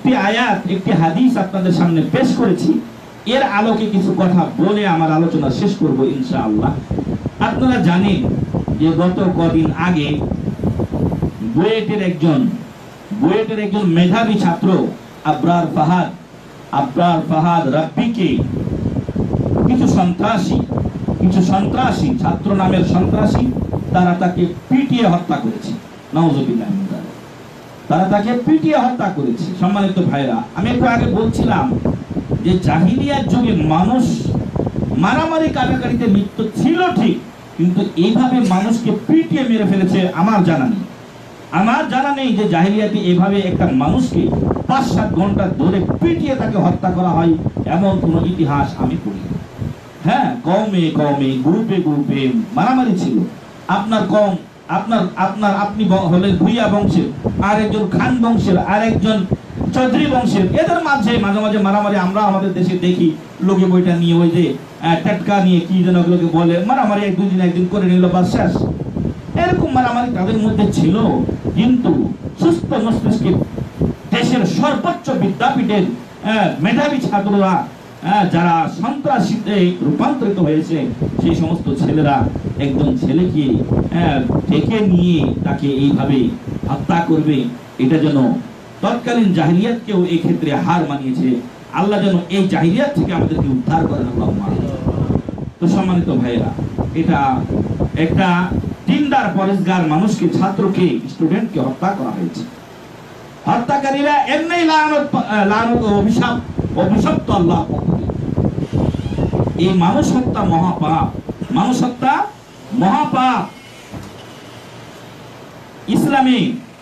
একটি আয়াত, একটি হাদিস আপনাদের সামনে পেশ করেছি। এর আলোকে কিছু কথা বলে আমার আলোচনা শেষ করব ইনশাআল্লাহ। আপনারা জানেন যে গত কদিন আগে বুয়েটের একজন মেধাবী ছাত্র আবরার ফাহাদ রাব্বিকে কিছু সন্ত্রাসী ছাত্র নামের সন্ত্রাসী তারা তাকে পিটিয়ে হত্যা করেছে। নাউযুবিল্লাহ মিন যালিক। তারা তাকে পিটিয়ে হত্যা করেছে। সম্মানিত ভাইরা, আমি একটু আগে বলছিলাম যে জাহিলিয়ার যুগে মানুষ মারামারি কাটাকাটিতে লিপ্ত ছিল ঠিক, কিন্তু এইভাবে মানুষকে পিটিয়ে মেরে ফেলেছে আমার জানা নেই যে জাহিলিয়াতে এভাবে একটা মানুষকে 5-7 ঘন্টা ধরে পিটিয়ে তাকে হত্যা করা হয় এমন কোন ইতিহাস আমি পড়ি। হ্যাঁ, কওমে গ্রুপে মারামারি ছিল। আপনার কম আপনি হলেন ভুইয়া বংশের, আর একজন খান বংশের, আর একজন চৌধুরী বংশের, এদের মাঝে মাঝে মারামারি আমরা আমাদের দেশে দেখি। লোকে বইটা নিয়ে ওই যে টাটকা নিয়ে কি যেন ওগুলোকে বলে মারামারি, একদিন করে নিল বা শেষ। এরকম মারামারি তাদের মধ্যে ছিল। কিন্তু সুস্থ মস্তিষ্কে দেশের সর্বোচ্চ বিদ্যাপীঠের মেধাবী ছাত্ররা যারা সন্ত্রাসীতে রূপান্তরিত হয়েছে, সেই সমস্ত ছেলেরা একজন ছেলেকে ডেকে নিয়ে তাকে এইভাবে হত্যা করবে, এটা যেন তৎকালীন জাহিলিয়াতকেও এই ক্ষেত্রে হার মানিয়েছে। আল্লাহ যেন এই জাহিলিয়াত থেকে আমাদেরকে উদ্ধার করেন। আল্লাহুম্মা। তো সম্মানিত ভাইরা, এটা একটা দিনদার পরেশগার মানুষকে, ছাত্রকে, স্টুডেন্টকে হত্যা করা হয়েছে। হত্যাকারীরা এমনি লানত অভিশপ্ত আল্লাহ। এই মানুষ হত্যা মহাপাপ। ইসলামে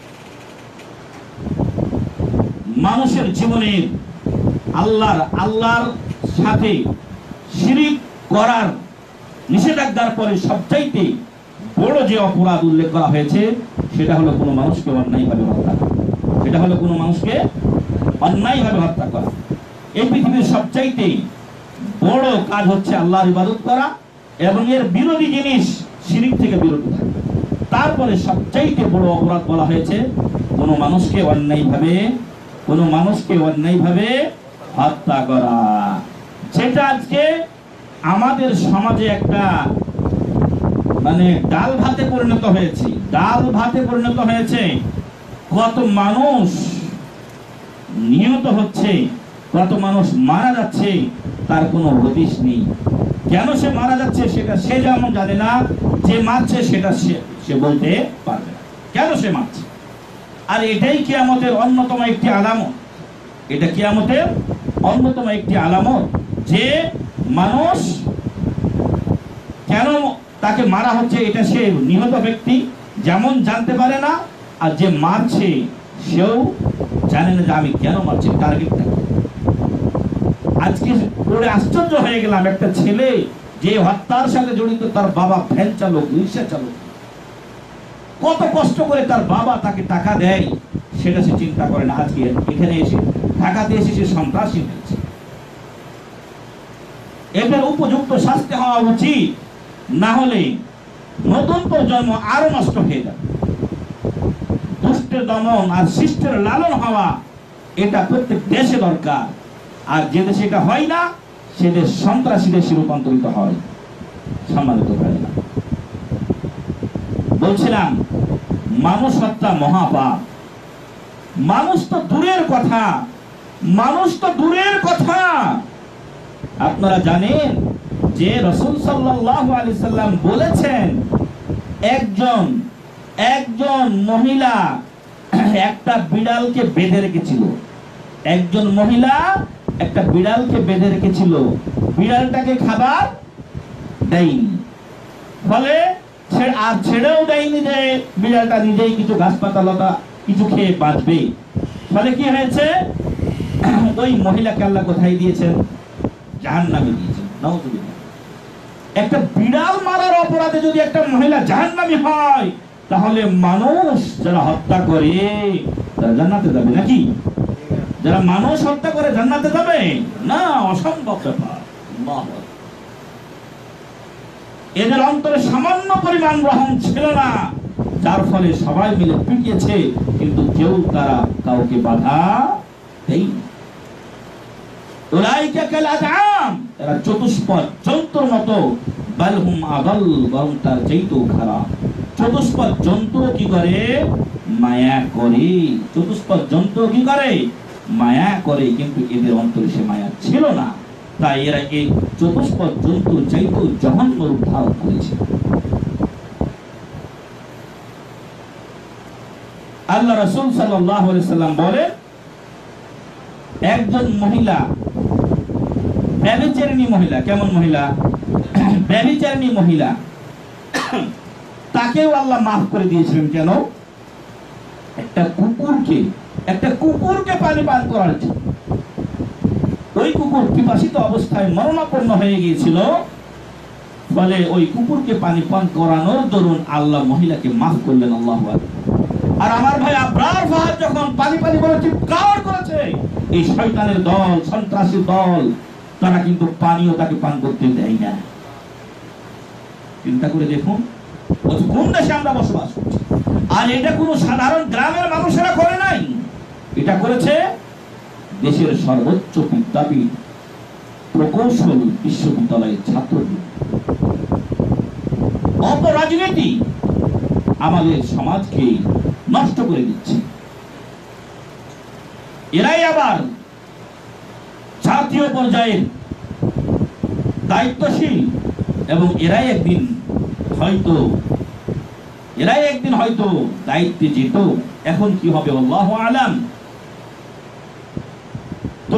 মানুষের জীবনের আল্লাহর সাথে শিরিক করার নিষেধাজ্ঞার পরে সবচাইতে বড় যে অপরাধ উল্লেখ করা হয়েছে সেটা হলো কোনো মানুষকে অন্যায়ভাবে হত্যা করা। এই পৃথিবীর সবচাইতে বড় কাজ হচ্ছে আল্লাহর ইবাদত করা এবং এর বিরোধী জিনিস শিরিক থেকে বিরত থাকা। তারপরে সবচাইতে বড় অপরাধ বলা হয়েছে কোনো মানুষকে অন্যায়ভাবে হত্যা করা, যেটা আজকে আমাদের সমাজে একটা ডাল ভাতে পরিণত হয়েছে। কত মানুষ নিহত হচ্ছে, কত মানুষ মারা যাচ্ছে, তার কোনো হদিস নেই। কেন সে মারা যাচ্ছে সেটা সে যেমন জানে না, যে মারছে সেটা সে বলতে পারবে না কেন সে মারছে। আর এটাই কিয়ামতের অন্যতম একটি আলামত যে মানুষ কেন তাকে মারা হচ্ছে, এটা সে নিহত ব্যক্তি যেমন জানতে পারে না, আর যে মারছে সেও জানে না যে আমি কেন মারছি, টার্গেটটা। আজকে পড়ে আশ্চর্য হয়ে গেলাম, একটা ছেলে যে হত্যার সাথে জড়িত, তার বাবা ভ্যান চালক, রিক্সা চালক, কত কষ্ট করে তার বাবা তাকে টাকা দেয় সেটা সে চিন্তা করে না। আজকে এখানে এসে ঢাকাতে এসে সে সন্ত্রাসী হয়েছে। এদের উপযুক্ত শাস্তি হওয়া উচিত, না হলে নতুন প্রজন্ম আরো নষ্ট হয়ে যাবে। দুষ্টের দমন আর শিষ্টের লালন হওয়া এটা প্রত্যেক দেশে দরকার। আর যে দেশে এটা হয় না, সে দেশ সন্ত্রাসী দেশে রূপান্তরিত হয়। সম্মানিত ভাইরা, বলছিলাম মানুষ হত্যা মহাপাপ। মানুষ তো দূরের কথা, আপনারা জানেন যে রাসূল সাল্লাল্লাহু আলাইহি সাল্লাম বলেছেন, একজন মহিলা একটা বিড়ালকে বেঁধে রেখেছিল। বিড়ালটাকে খাবার দেয়নি, ফলে আর ছেড়েও দেয়নি যে বিড়ালটা নিজেই কিছু গাছপাতা লতা কিছু খেয়ে বাঁচবে। ফলে কি হয়েছে, ওই মহিলাকে আল্লাহ কোথায় দিয়েছেন? জাহান্নামে দিয়েছেন। নাউযুবিল্লাহ। একটা বিড়াল মারার অপরাধে যদি একটা মহিলা জাহান্নামী হয়, তাহলে মানুষ যারা হত্যা করে তারা জান্নাতে যাবে নাকি? যারা মানুষ হত্যা করে জান্নাতে যাবে না? অসম্ভব ব্যাপার। এদের অন্তরে সামান্য পরিমাণ রহম ছিল না, যার ফলে সবাই মিলে পিটিয়েছে, কিন্তু কেউ তারা কাউকে বাধা দেয় উলাইকা কাল আনআম, এরা চতুষ্পদ জন্তুর মতো, বাল হুম আদাল, বরং তার চাইতেও খারাপ। চতুষ্পদ জন্তু কি করে? মায়া করে। চতুষ্পদ জন্তু কি করে? মায়া করে, কিন্তু এদের অন্তরে সে মায়া ছিল না, তাই এরা এই চতুষ্পদ জন্তুর চাইতেও জঘন্য রূপ ধারণ করেছে। আল্লাহ রাসূল সাল্লাল্লাহু আলাইহি সাল্লাম বলেন, একজন মহিলা, ব্যভিচারিণী মহিলা, কেমন মহিলা? ব্যভিচারিণী মহিলা, তাকেও আল্লাহ মাফ করে দিয়েছিলেন। কেন? একটা কুকুরকে পানি পান করাচ্ছে। ওই কুকুর পিপাসিত অবস্থায় মরণাপন্ন হয়ে গিয়েছিল, ফলে ওই কুকুরকে পানি পান করানোর দরুন আল্লাহ মহিলাকে মাফ করলেন। আল্লাহু আকবার। আর আমার ভাই আবরার ফাহাদ যখন পানি পানি বলে চিৎকার করেছে, এই শয়তানের দল, সন্ত্রাসী দল, তারা কিন্তু পানিও তাকে পান করতে দেয় না। চিন্তা করে দেখুন কোন দেশে আমরা বসবাস করছি। আর এটা কোনো সাধারণ গ্রামের মানুষেরা করে নাই, এটা করেছে দেশের সর্বোচ্চ বিদ্যাপীঠ প্রকৌশল বিশ্ববিদ্যালয়ের ছাত্রদের। অপরাজনীতি আমাদের সমাজকে নষ্ট করে দিচ্ছে। এরাই আবার জাতীয় পর্যায়ের দায়িত্বশীল, এবং এরাই একদিন হয়তো দায়িত্বে যেত। এখন কি হবে আল্লাহু আলাম। তো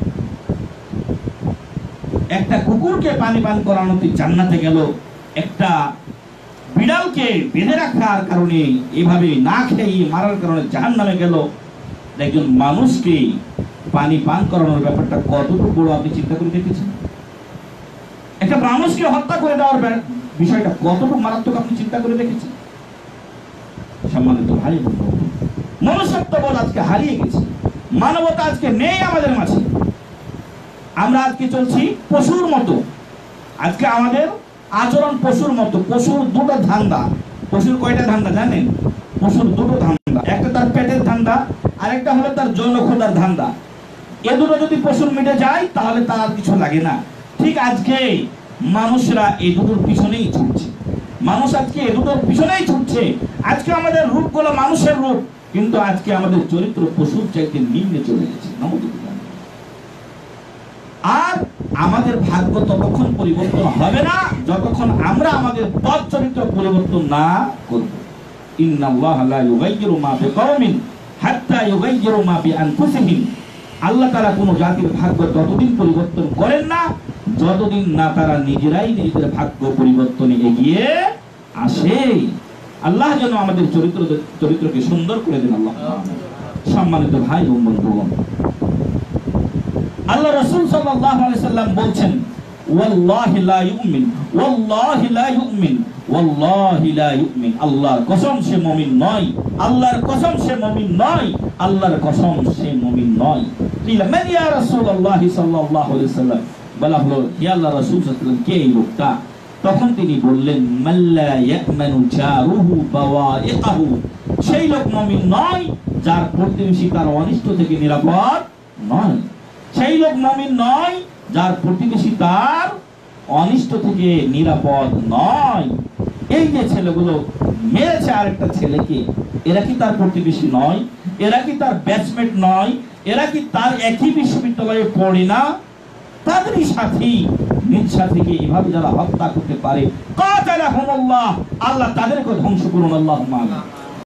একটা কুকুরকে পানি পান করানোতে জান্নাতে গেল, একটা বিড়ালকে বেঁধে রাখার কারণে, এভাবে না খেয়ে মারার কারণে জাহান্নামে গেল। একজন মানুষকে পানি পান করানোর ব্যাপারটা কতটুকু বড় আপনি চিন্তা করে দেখেছেন? একটা মানুষকে হত্যা করে দেওয়ার বিষয়টা কতটুকু মারাত্মক আপনি চিন্তা করে দেখেছেন? সম্মানিত ভাই বন্ধু, মনুষ্যত্ববোধ আজকে হারিয়ে গেছে, মানবতা আজকে নেই আমাদের মাঝে। আমরা আজকে চলছি পশুর মতো। আজকে আমাদের আচরণ পশুর মতো। পশুর দুটো ধান্দা। পশুর কয়টা ধান্দা জানেন? পশুর দুটো ধান্দা, একটা তার পেটের ধান্দা, আর একটা হলো তার যৌন ক্ষুধার ধান্দা। এ দুটো যদি পশুর মিটে যায় তাহলে তার আর কিছু লাগে না। ঠিক আজকে মানুষরা এই দুটোর পিছনেই ছুটছে। মানুষ আজকে এই দুটোর পিছনেই ছুটছে। আজকে আমাদের রূপগুলো মানুষের রূপ, কিন্তু আজকে আমাদের চরিত্র পশুর চাইতে নিম্নে চলে গেছে। আর আমাদের ভাগ্য ততক্ষণ পরিবর্তন হবে না যতক্ষণ আমরা আমাদের পথ চরিত্র পরিবর্তন না করব। ইন্নাল্লাহা লা ইউগাইয়িরু মা বিকাওমিন হাত্তা ইউগাইয়িরু মা বিআনফুসিহিম। আল্লাহ তাআলা কোন জাতির ভাগ্য ততদিন পরিবর্তন করেন না যতদিন না তারা নিজেরাই নিজেদের ভাগ্য পরিবর্তনে এগিয়ে আসে। আল্লাহ যেন আমাদের চরিত্রকে সুন্দর করে দেন। আল্লাহ। সম্মানিত ভাই ও বন্ধুগণ, আল্লাহ রাসূল সাল্লাল্লাহু আলাইহি সাল্লাম বলছেন, ওয়াল্লাহি লা ইউমিন, ওয়াল্লাহি লা ইউমিন, ওয়াল্লাহি লা ইউমিন। আল্লাহর কসম সে মুমিন নয়, আল্লাহর কসম সে মুমিন নয়, আল্লাহর কসম সে মুমিন নয়। কিলা মান ইয়া রাসূলুল্লাহ সাল্লাল্লাহু আলাইহি সাল্লাম, বলা হলো হে আল্লাহর রাসূল সাল্লাল্লাহু আলাইহি সাল্লাম, কে এই লোকটা? তখন তিনি বললেন, মাল্লা ইয়ামানু জারুহু বাওয়াইকাহু। সেই লোক মুমিন নয় যার প্রতিবেশী তার অনিষ্ট থেকে নিরাপদ নয়। সেই লোক মুমিন নয় যার প্রতিবেশী তার অনিষ্ট থেকে নিরাপদ নয়। এই যে ছেলেগুলো মেরেছে আরেকটা ছেলেকে, এরা কি তার প্রতিবেশী নয়? এরা কি তার ব্যাচমেট নয়? এরা কি তার একই বিশ্ববিদ্যালয়ে পড়ে না? তাদেরই সাথী, নিজ সাথীকে এভাবে যারা হত্যা করতে পারে, কাতালাহুমুল্লাহ, আল্লাহ তাদেরকে ধ্বংস করুন। আল্লাহুম্মা আমিন।